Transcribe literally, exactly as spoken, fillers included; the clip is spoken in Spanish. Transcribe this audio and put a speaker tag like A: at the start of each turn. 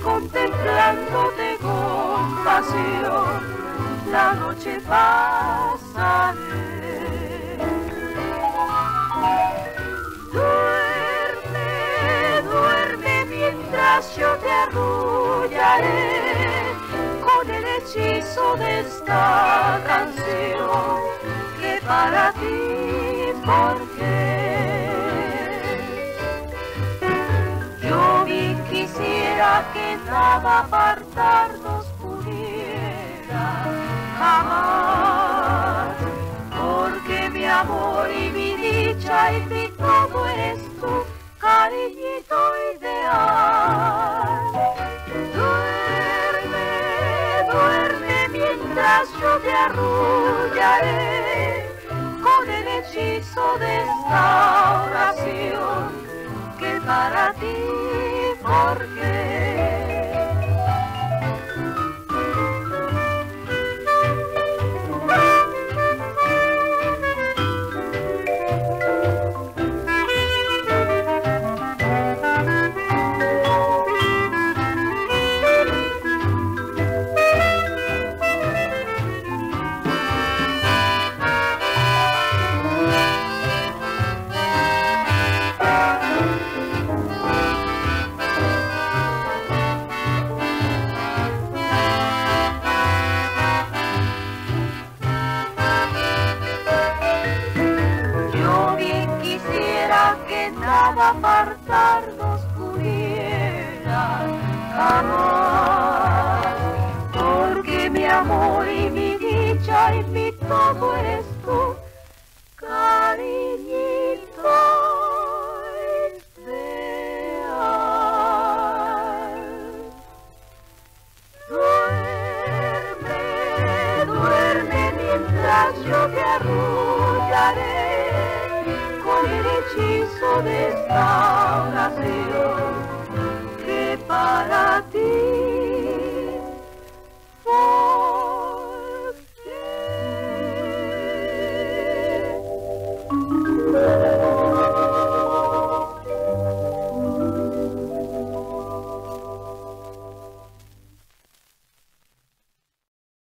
A: contemplándote con pasión, la noche pasaré. Duerme, duerme mientras yo te arrullaré con el hechizo de esta canción que para ti forjé. Yo bien quisiera que nada apartarnos pudiera jamás, porque mi amor y mi dicha y mi todo eres tú, cariñito ideal. Duerme, duerme mientras yo te arrullaré con el hechizo de esta oración que para ti forjé. Nada apartarnos pudiera jamás, porque mi amor y mi dicha y mi todo eres tú, cariñito ideal. Duerme, duerme mientras yo te arrullaré con el hechizo de esta oración que para